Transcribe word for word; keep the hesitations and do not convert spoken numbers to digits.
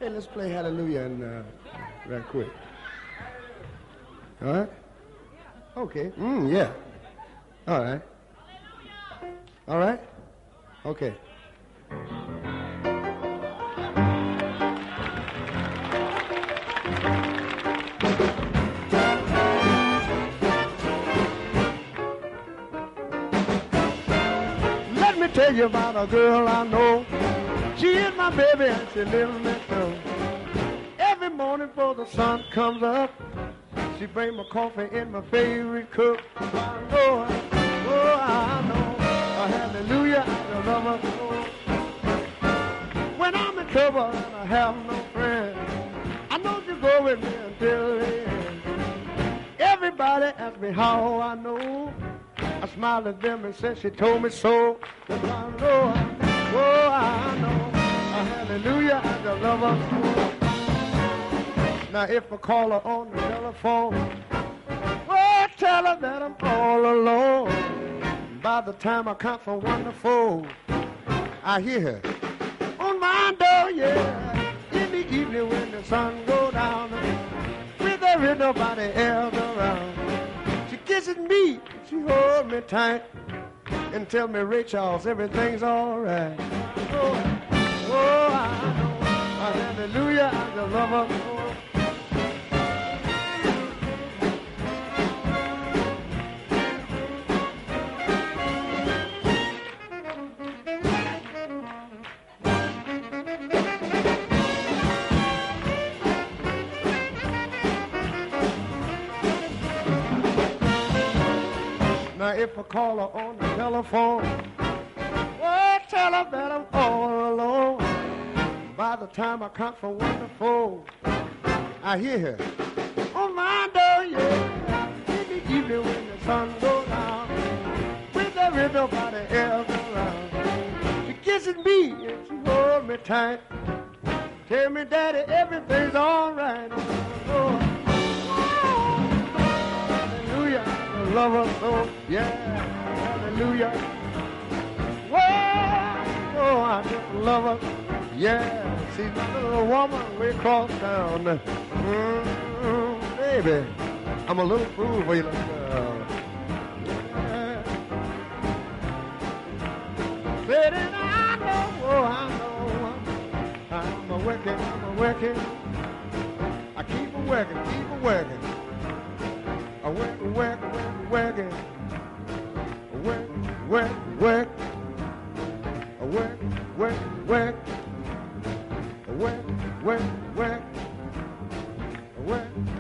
Hey, let's play Hallelujah and uh, right quick. All right? Okay. Mm, yeah. All right. All right? Okay. Let me tell you about a girl I know. She is my baby and she lives next door. Every morning before the sun comes up, she brings my coffee in my favorite cup. I know, oh, I know, a hallelujah, I love her so. When I'm in trouble and I have no friend, I know you go with me until the end. Everybody asks me how I know. I smiled at them and said she told me so. That's why I know, oh, I know, a hallelujah, I love her so. Now if I call her on the telephone, well, tell her that I'm all alone. By the time I count from one to four, I hear her on my door, yeah. In the evening when the sun goes down, with there is nobody else around, she kisses me, she holds me tight, and tell me, Ray Charles, everything's all right. Oh, oh, I know, a hallelujah, I just love her so. Now if I call her on the telephone, well, tell her that I'm all alone. By the time I count from one to four, I hear her on my door, yeah. In the evening when the sun goes down, when there is nobody else around, she kisses me and she holds me tight. Tell me, Daddy, everything's all right. Oh, hallelujah, I love her so, yeah, hallelujah. Well, oh, I just love her, yeah. She's a little woman way across town. Mm-hmm, baby, I'm a little fool for you. Like, uh, yeah. Said it, I know, oh, I know. I'm a working, I'm a working. I keep a working, keep a working. I work, work, work, working. I work, work, work. I work, work, work. I work, work, work. I work.